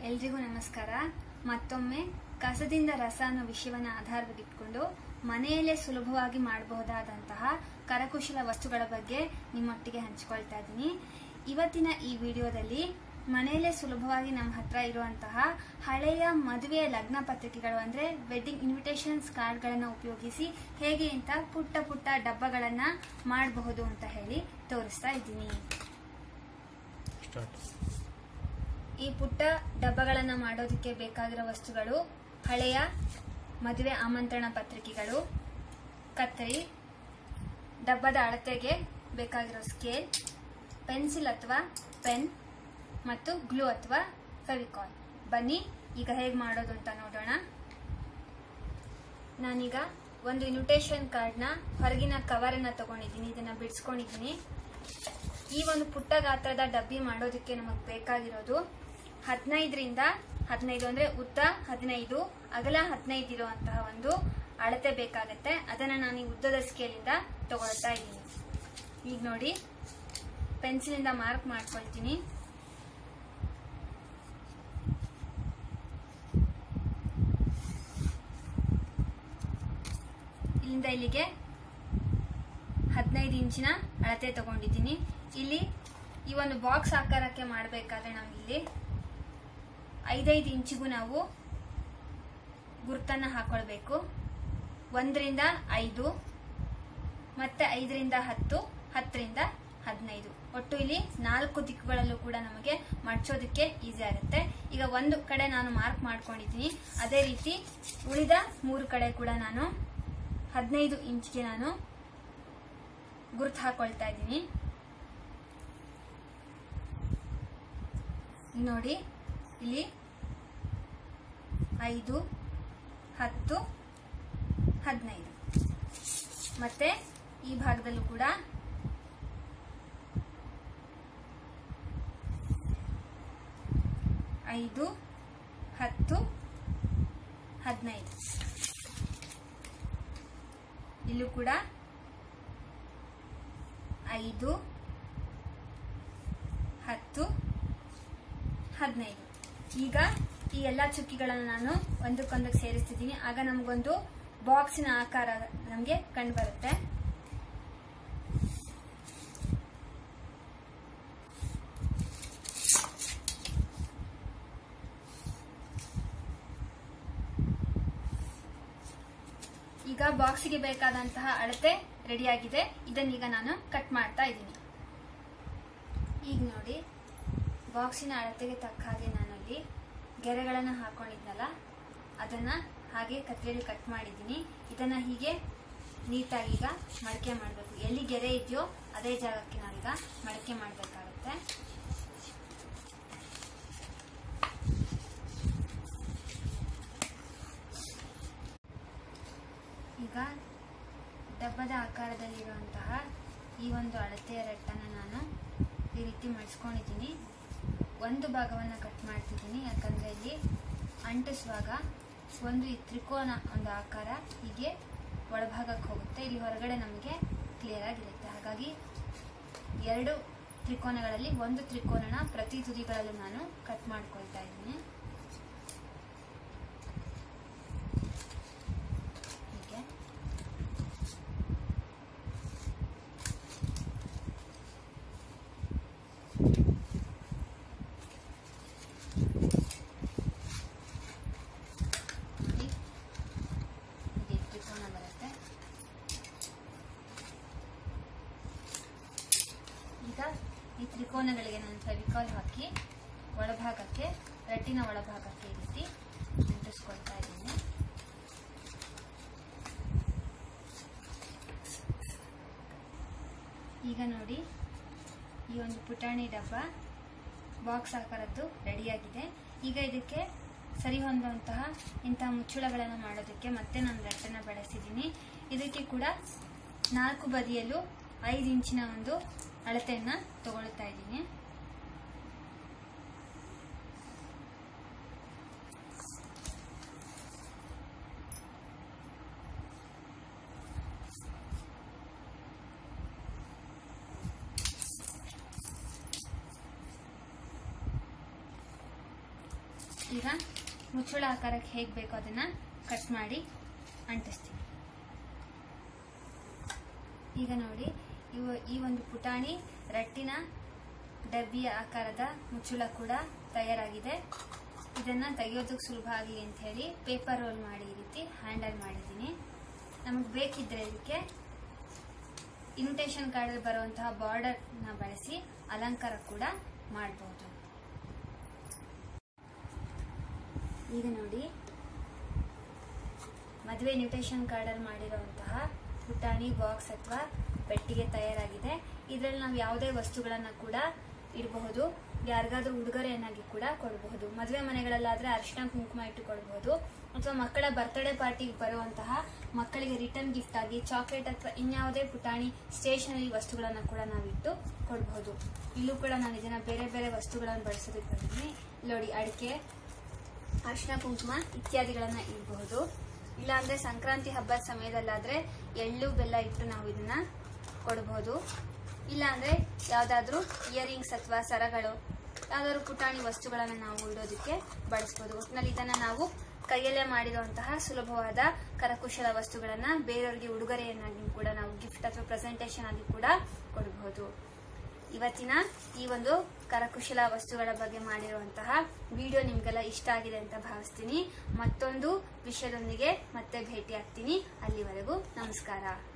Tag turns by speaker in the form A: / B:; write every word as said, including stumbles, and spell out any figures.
A: ಎಲ್ರಿಗೂ ನಮಸ್ಕಾರ. ಮತ್ತೊಮ್ಮೆ ಕಸದಿಂದ ರಸ ಅನ್ನೋ ವಿಷಯವನ್ನು ಆಧಾರವಾಗಿಟ್ಕೊಂಡು ಮನೆಯಲ್ಲೇ ಸುಲಭವಾಗಿ ಮಾಡಬಹುದಾದಂತಹ ಕರಕುಶಲ ವಸ್ತುಗಳ ಬಗ್ಗೆ ನಿಮ್ಮೊಟ್ಟಿಗೆ ಹಂಚಿಕೊಳ್ತಾ ಇದ್ದೀನಿ. ಇವತ್ತಿನ ಈ ವಿಡಿಯೋದಲ್ಲಿ ಮನೆಯಲ್ಲೇ ಸುಲಭವಾಗಿ ನಮ್ಮ ಹತ್ರ ಇರುವಂತಹ ಹಳೆಯ ಮದುವೆಯ ಲಗ್ನ ಪತ್ರಿಕೆಗಳು ಅಂದ್ರೆ ವೆಡ್ಡಿಂಗ್ ಇನ್ವಿಟೇಷನ್ಸ್ ಕಾರ್ಡ್ಗಳನ್ನು ಉಪಯೋಗಿಸಿ ಹೇಗೆ ಅಂತ ಪುಟ್ಟ ಪುಟ್ಟ ಡಬ್ಬಗಳನ್ನ ಮಾಡಬಹುದು ಅಂತ ಹೇಳಿ ತೋರಿಸ್ತಾ ಇದ್ದೀನಿ. ಈ ಪುಟ್ಟ ಡಬ್ಬಗಳನ್ನ ಮಾಡೋದಕ್ಕೆ ಬೇಕಾಗಿರೋ ವಸ್ತುಗಳು ಹಳೆಯ ಮದುವೆ ಆಮಂತ್ರಣ ಪತ್ರಿಕೆಗಳು, ಕತ್ತರಿ, ಡಬ್ಬದ ಅಳತೆಗೆ ಬೇಕಾಗಿರೋ ಸ್ಕೇಲ್, ಪೆನ್ಸಿಲ್ ಅಥವಾ ಪೆನ್ ಮತ್ತು ಗ್ಲೂ ಅಥವಾ ಫೆವಿಕಾಲ್. ಬನ್ನಿ ಈಗ ಹೇಗೆ ಮಾಡೋದು ಅಂತ ನೋಡೋಣ. ನಾನೀಗ ಒಂದು ಇನ್ವಿಟೇಷನ್ ಕಾರ್ಡ್ನ ಹೊರಗಿನ ಕವರ್ ಅನ್ನ ತಗೊಂಡಿದ್ದೀನಿ, ಇದನ್ನ ಬಿಡಿಸ್ಕೊಂಡಿದ್ದೀನಿ. ಈ ಒಂದು ಪುಟ್ಟ ಗಾತ್ರದ ಡಬ್ಬಿ ಮಾಡೋದಕ್ಕೆ ನಮಗೆ ಬೇಕಾಗಿರೋದು ಹದಿನೈದರಿಂದ ಹದಿನೈದು ಅಂದ್ರೆ ಉದ್ದ ಹದಿನೈದು, ಅಗಲ ಹದಿನೈದು ಇರುವಂತಹ ಒಂದು ಅಳತೆ ಬೇಕಾಗತ್ತೆ. ಅದನ್ನ ನಾನು ಈ ಉದ್ದದ ಸ್ಕೇಲಿಂದ ತಗೊಳ್ತಾ ಇದ್ದೀನಿ. ಈಗ ನೋಡಿ, ಪೆನ್ಸಿಲಿಂದ ಮಾರ್ಕ್ ಮಾಡ್ಕೊಳ್ತೀನಿ. ಇಲ್ಲಿಂದ ಇಲ್ಲಿಗೆ ಹದಿನೈದು ಇಂಚಿನ ಅಳತೆ ತಗೊಂಡಿದ್ದೀನಿ. ಇಲ್ಲಿ ಈ ಒಂದು ಬಾಕ್ಸ್ ಆಕಾರಕ್ಕೆ ಮಾಡಬೇಕಾದ್ರೆ ನಮ್ಗಿಲ್ಲಿ ಐದೈದು ಇಂಚಿಗೂ ನಾವು ಗುರುತನ್ನ ಹಾಕೊಳ್ಬೇಕು. ಒಂದರಿಂದ ಐದು, ಮತ್ತೆ ಐದರಿಂದ ಹತ್ತು, ಹತ್ತರಿಂದ ಹದಿನೈದು, ಒಟ್ಟು ಇಲ್ಲಿ ನಾಲ್ಕು ದಿಕ್ಕುಗಳಲ್ಲೂ ಕೂಡ ನಮಗೆ ಮಡ್ಚೋದಕ್ಕೆ ಈಸಿ ಆಗುತ್ತೆ. ಈಗ ಒಂದು ಕಡೆ ನಾನು ಮಾರ್ಕ್ ಮಾಡ್ಕೊಂಡಿದ್ದೀನಿ, ಅದೇ ರೀತಿ ಉಳಿದ ಮೂರು ಕಡೆ ಕೂಡ ನಾನು ಹದಿನೈದು ಇಂಚ್ಗೆ ನಾನು ಗುರುತು ಹಾಕೊಳ್ತಾ ಇದ್ದೀನಿ. ನೋಡಿ, ಇಲ್ಲಿ ಐದು, ಹತ್ತು, ಹದಿನೈದು, ಮತ್ತೆ ಈ ಭಾಗದಲ್ಲೂ ಕೂಡ ಐದು, ಹತ್ತು, ಹದಿನೈದು, ಇಲ್ಲೂ ಕೂಡ ಐದು, ಹತ್ತು, ಹದಿನೈದು. ಈಗ ಈ ಎಲ್ಲಾ ಚುಕ್ಕಿಗಳನ್ನು ನಾನು ಒಂದಕ್ಕೊಂದಕ್ಕೆ ಸೇರಿಸ್ತಿದ್ದೀನಿ. ಆಗ ನಮಗೊಂದು ಬಾಕ್ಸಿನ ಆಕಾರ ನಮಗೆ ಕಂಡು ಬರುತ್ತೆ. ಈಗ ಬಾಕ್ಸಿಗೆ ಬೇಕಾದಂತಹ ಅಳತೆ ರೆಡಿಯಾಗಿದೆ. ಇದನ್ನೀಗ ನಾನು ಕಟ್ ಮಾಡ್ತಾ ಇದ್ದೀನಿ. ಈಗ ನೋಡಿ, ಬಾಕ್ಸಿನ ಅಳತೆಗೆ ತಕ್ಕ ಹಾಗೆ ನಾನು ಇಲ್ಲಿ ಗೆರೆಗಳನ್ನು ಹಾಕೊಂಡಿದ್ನಲ್ಲ, ಅದನ್ನ ಹಾಗೆ ಕತ್ತರಿಯಲ್ಲಿ ಕಟ್ ಮಾಡಿದ್ದೀನಿ. ಇದನ್ನ ಹೀಗೆ ನೀಟಾಗಿ ಈಗ ಮಡಕೆ ಮಾಡಬೇಕು. ಎಲ್ಲಿ ಗೆರೆ ಇದೆಯೋ ಅದೇ ಜಾಗಕ್ಕೆ ನಾವೀಗ ಮಡಕೆ ಮಾಡಬೇಕಾಗುತ್ತೆ. ಈಗ ಡಬ್ಬದ ಆಕಾರದಲ್ಲಿರುವಂತಹ ಈ ಒಂದು ಅಳತೆಯ ರಟ್ಟನ್ನು ನಾನು ಈ ರೀತಿ ಮಡಿಸ್ಕೊಂಡಿದ್ದೀನಿ. ಒಂದು ಭಾಗವನ್ನು ಕಟ್ ಮಾಡ್ತಿದ್ದೀನಿ, ಯಾಕಂದ್ರೆ ಇಲ್ಲಿ ಅಂಟಿಸುವಾಗ ಒಂದು ಈ ತ್ರಿಕೋನ ಒಂದು ಆಕಾರ ಹೀಗೆ ಒಳಭಾಗಕ್ಕೆ ಹೋಗುತ್ತೆ. ಇಲ್ಲಿ ಹೊರಗಡೆ ನಮಗೆ ಕ್ಲಿಯರ್ ಆಗಿರುತ್ತೆ. ಹಾಗಾಗಿ ಎರಡು ತ್ರಿಕೋನಗಳಲ್ಲಿ ಒಂದು ತ್ರಿಕೋನನ ಪ್ರತಿ ತುದಿಗಳಲ್ಲೂ ನಾನು ಕಟ್ ಮಾಡ್ಕೊಳ್ತಾ ಇದ್ದೀನಿ. ಹೀಗೆ ಈ ತ್ರಿಕೋನಗಳಿಗೆ ನಾನು ಫೆವಿಕಾಲ್ ಹಾಕಿ ಒಳಭಾಗಕ್ಕೆ, ರಟ್ಟಿನ ಒಳಭಾಗಕ್ಕೆ ಈ ರೀತಿ ಅಂಟಿಸ್ಕೊಳ್ತಾ ಇದ್ದೀನಿ. ಈಗ ನೋಡಿ, ಈ ಒಂದು ಪುಟಾಣಿ ಡಬ್ಬ ಬಾಕ್ಸ್ ಆಕಾರದ್ದು ರೆಡಿಯಾಗಿದೆ. ಈಗ ಇದಕ್ಕೆ ಸರಿ ಹೊಂದುವಂತಹ ಇಂತಹ ಮುಚ್ಚಳಗಳನ್ನು ಮಾಡೋದಕ್ಕೆ ಮತ್ತೆ ನಾನು ರಟ್ಟನ್ನ ಬಳಸಿದ್ದೀನಿ. ಇದಕ್ಕೆ ಕೂಡ ನಾಲ್ಕು ಬದಿಯಲ್ಲೂ ಐದು ಇಂಚಿನ ಒಂದು ಅಳತೆಯನ್ನ ತಗೊಳ್ತಾ ಇದ್ದೀನಿ. ಈಗ ಮುಚ್ಚಳ ಆಕಾರಕ್ಕೆ ಹೇಗೆ ಬೇಕೋ ಅದನ್ನ ಕಟ್ ಮಾಡಿ ಅಂಟಿಸ್ತೀನಿ. ಈಗ ನೋಡಿ, ಇವು ಈ ಒಂದು ಪುಟಾಣಿ ರಟ್ಟಿನ ಡಬ್ಬಿಯ ಆಕಾರದ ಮುಚ್ಚಳ ಕೂಡ ತಯಾರಾಗಿದೆ. ಇದನ್ನ ತೆಗೆಯೋದಕ್ಕೆ ಸುಲಭ ಆಗಲಿ ಅಂತ ಹೇಳಿ ಪೇಪರ್ ರೋಲ್ ಮಾಡಿ ಈ ರೀತಿ ಹ್ಯಾಂಡಲ್ ಮಾಡಿದ್ದೀನಿ. ನಮಗೆ ಬೇಕಿದ್ರೆ ಇದಕ್ಕೆ ಇನ್ವಿಟೇಷನ್ ಕಾರ್ಡ್ ಅಲ್ಲಿ ಬರುವಂತಹ ಬಾರ್ಡರ್ ನ ಬಳಸಿ ಅಲಂಕಾರ ಕೂಡ ಮಾಡಬಹುದು. ಈಗ ನೋಡಿ, ಮದುವೆ ಇನ್ವಿಟೇಷನ್ ಕಾರ್ಡ್ ಅಲ್ಲಿ ಮಾಡಿರುವಂತಹ ಪುಟಾಣಿ ಬಾಕ್ಸ್ ಅಥವಾ ಪೆಟ್ಟಿಗೆ ತಯಾರಾಗಿದೆ. ಇದರಲ್ಲಿ ನಾವು ಯಾವುದೇ ವಸ್ತುಗಳನ್ನ ಕೂಡ ಇಡಬಹುದು. ಯಾರಿಗಾದ್ರೂ ಉಡುಗೊರೆಯನ್ನಾಗಿ ಕೂಡ ಕೊಡಬಹುದು. ಮದುವೆ ಮನೆಗಳಲ್ಲಾದ್ರೆ ಅರಿಶಿನ ಕುಂಕುಮ ಇಟ್ಟು ಕೊಡಬಹುದು, ಅಥವಾ ಮಕ್ಕಳ ಬರ್ತ್ಡೇ ಪಾರ್ಟಿಗೆ ಬರುವಂತಹ ಮಕ್ಕಳಿಗೆ ರಿಟರ್ನ್ ಗಿಫ್ಟ್ ಆಗಿ ಚಾಕ್ಲೇಟ್ ಅಥವಾ ಇನ್ಯಾವುದೇ ಪುಟಾಣಿ ಸ್ಟೇಷನರಿ ವಸ್ತುಗಳನ್ನ ಕೂಡ ನಾವಿಟ್ಟು ಕೊಡಬಹುದು. ಇಲ್ಲೂ ಕೂಡ ನಾನು ಇದನ್ನ ಬೇರೆ ಬೇರೆ ವಸ್ತುಗಳನ್ನು ಬಳಸೋದಕ್ಕೆ ಬಂದಿದ್ದೀನಿ. ನೋಡಿ, ಅಡಿಕೆ, ಅರಿಶಿನ ಕುಂಕುಮ ಇತ್ಯಾದಿಗಳನ್ನ ಇಡಬಹುದು. ಇಲ್ಲಾಂದ್ರೆ ಸಂಕ್ರಾಂತಿ ಹಬ್ಬದ ಸಮಯದಲ್ಲಾದ್ರೆ ಎಳ್ಳು ಬೆಲ್ಲ ಇಟ್ಟು ನಾವು ಇದನ್ನ ಕೊಡಬಹುದು. ಇಲ್ಲಾಂದ್ರೆ ಯಾವ್ದಾದ್ರು ಇಯರಿಂಗ್ಸ್ ಅಥವಾ ಸರಗಳು, ಯಾವ್ದಾದ್ರು ಪುಟಾಣಿ ವಸ್ತುಗಳನ್ನ ನಾವು ಇಡೋದಕ್ಕೆ ಬಳಸಬಹುದು. ಒಟ್ಟಿನಲ್ಲಿ ಇದನ್ನ ನಾವು ಕೈಯಲ್ಲೇ ಮಾಡಿರುವಂತಹ ಸುಲಭವಾದ ಕರಕುಶಲ ವಸ್ತುಗಳನ್ನ ಬೇರೆಯವರಿಗೆ ಉಡುಗೊರೆಯನ್ನಾಗಿ ಕೂಡ ನಾವು ಗಿಫ್ಟ್ ಅಥವಾ ಪ್ರೆಸೆಂಟೇಷನ್ ಆಗಿ ಕೂಡ ಕೊಡಬಹುದು. ಇವತ್ತಿನ ಈ ಒಂದು ಕರಕುಶಲ ವಸ್ತುಗಳ ಬಗ್ಗೆ ಮಾಡಿರುವಂತಹ ವಿಡಿಯೋ ನಿಮ್ಗೆಲ್ಲ ಇಷ್ಟ ಆಗಿದೆ ಅಂತ ಭಾವಿಸ್ತೀನಿ. ಮತ್ತೊಂದು ವಿಷಯದೊಂದಿಗೆ ಮತ್ತೆ ಭೇಟಿ ಆಗ್ತೀನಿ. ಅಲ್ಲಿವರೆಗೂ ನಮಸ್ಕಾರ.